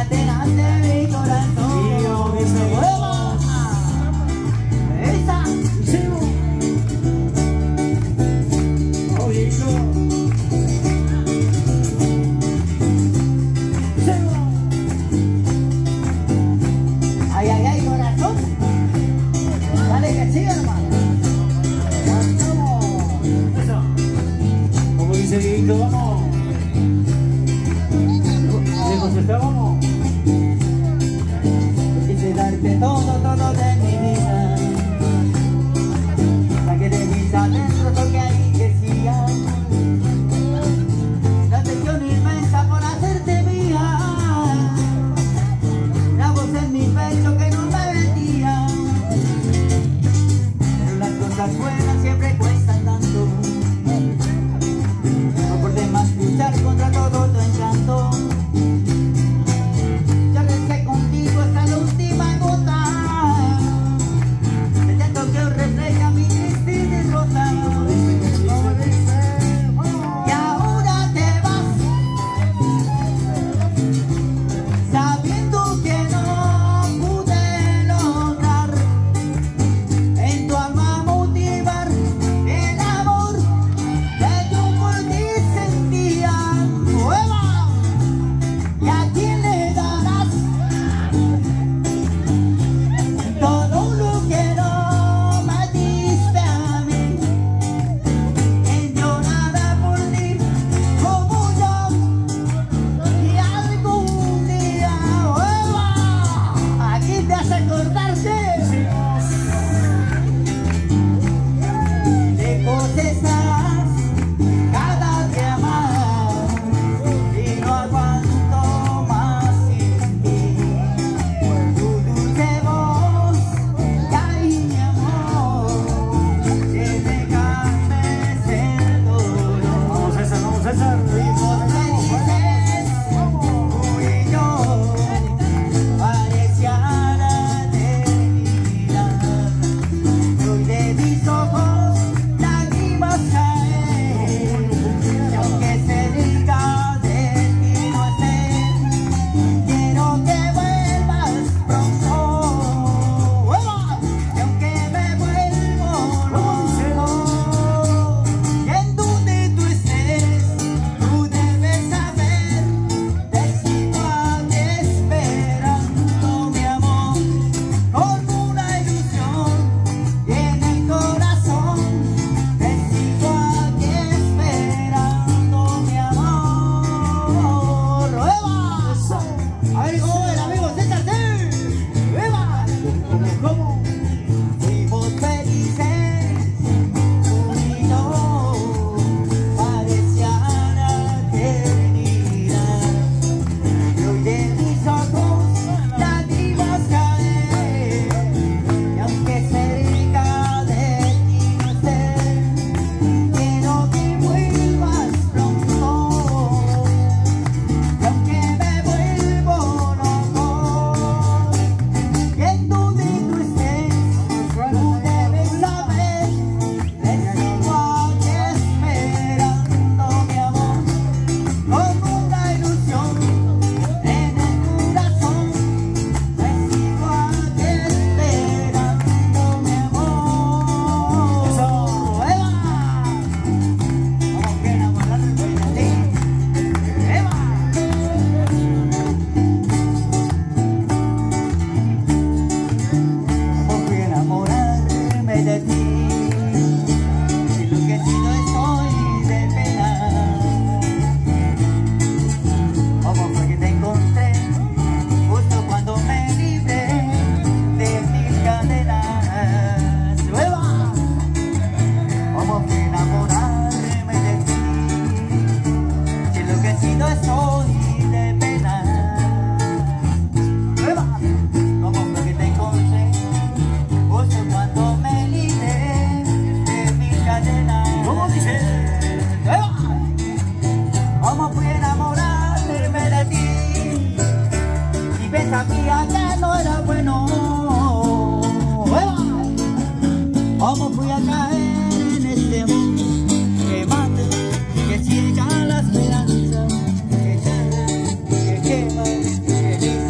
Que ciega la esperanza, que quema, que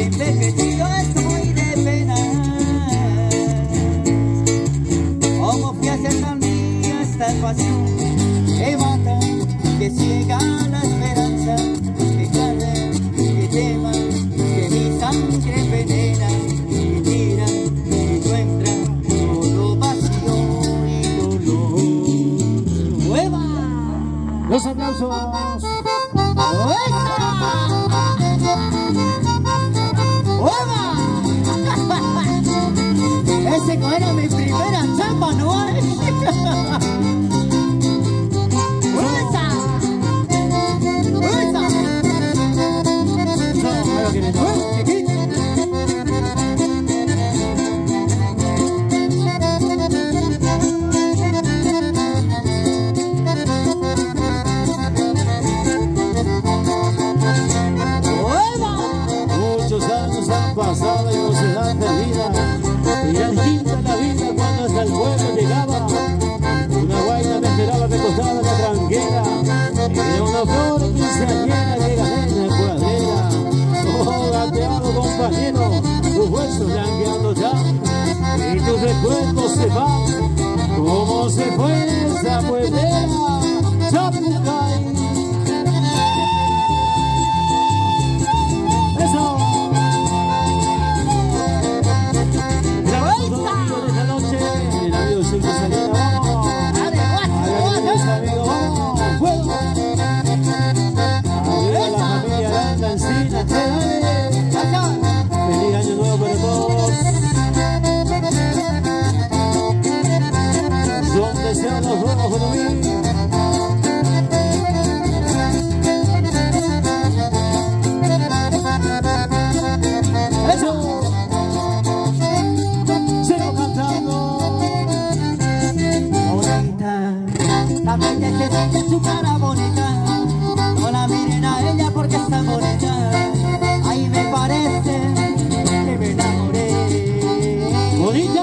envejecido estoy de pena. ¿Cómo fui a hacer tan mía esta pasión que mata, que ciega la esperanza, que carga, que lleva, que mi sangre envenena y tira y encuentra todo vacío y dolor? ¡Hueva! Los aplausos. Ese no era mi primera chamba, ¿no? ¡Esa! ¡Esa! Muchos años han pasado y no se dan perdida. Y ya distinta la vida cuando hasta el pueblo llegaba. Una guaina me esperaba recostada en la tranquera. Y de una flor quinceañera que gané en la cuadrera. Oh, gateado compañero, tus huesos blanqueando ya. Y tus recuerdos se van, como se fue esa pueblera. Chapucay. Feliz año nuevo para todos. Son deseos los nuevos para mí. Eso. Sigo cantando. Bonita, la bella que tiene su cara bonita. No la miren a ella porque está bonita. Ahí me parece que me enamoré. Bonita.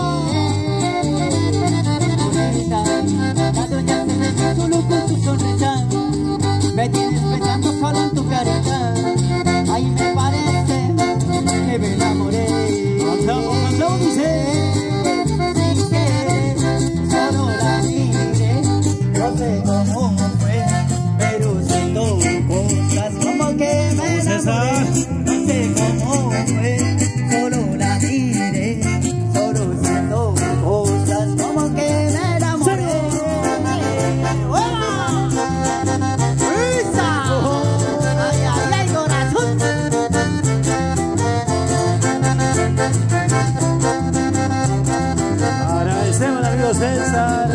Bonita, la doña se me hizo solo con tu sonrisa. Me tienes pensando solo en tu carita. Ahí me parece que me enamoré. Cantamos, dice. Si quieres, solo la mire. No sé cómo fue, pero siento cosas como que me enamoré. No sé cómo fue, solo la miré. Solo siento cosas como que me enamoré. ¡Hola! ¡Esa! ¡Ay, ay, ay, corazón! Agradecemos al amigo César.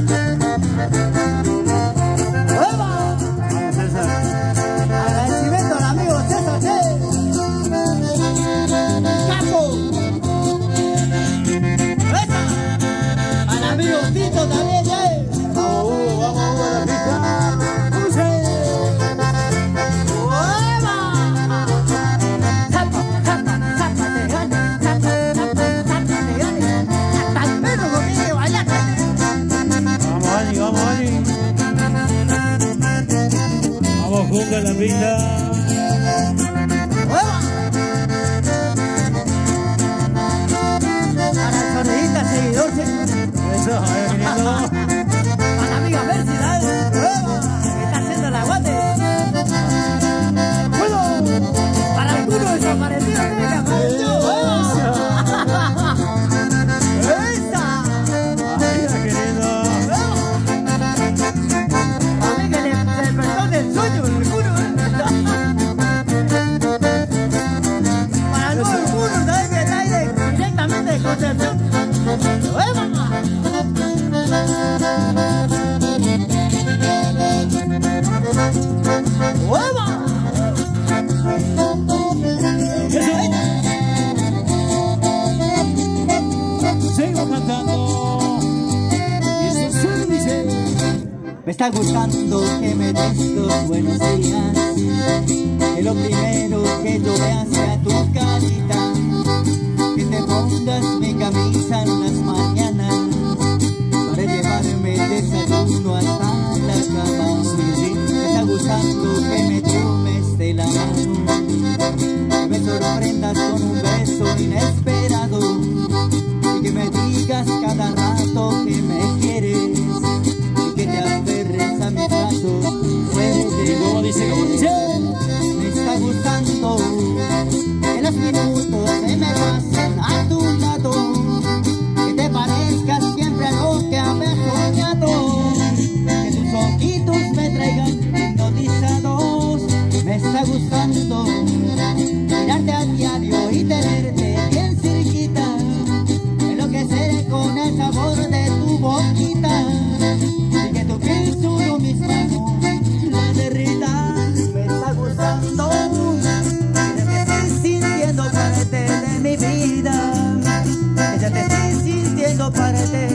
Vamos, César. Agradecimiento al amigo César, ¡capo! ¡Esa! Al amigo Tito también, Vamos, Hugo, la pista. Vamos, juntos en la pista. Para el sonidista seguidor, Eso, vaya viniendo. para la amiga Mercy, ¿sabes? Que está haciendo el aguante. Para alguno desaparecido que me apareció. ¡Esa! Vaya querido. A mí que le despertó del sueño el culo. Para luego el culo, ¿sabes? Que está ahí directamente de Concepción. ¡Hueva! Sigo cantando. Y eso se dice. Me está gustando que me des los buenos días. Que lo primero que yo vea sea tu carita. Que te pongas mi camisa en las mañanas para llevarme el desayuno hasta la cama. Me está gustando que me tomes de la mano, que me sorprendas con está gustando mirarte a diario y tenerte bien cerquita, enloqueceré con el sabor de tu boquita y que tu piel solo mis manos la derrita. Me está gustando que te estoy sintiendo parte de mi vida, que ya te estoy sintiendo parte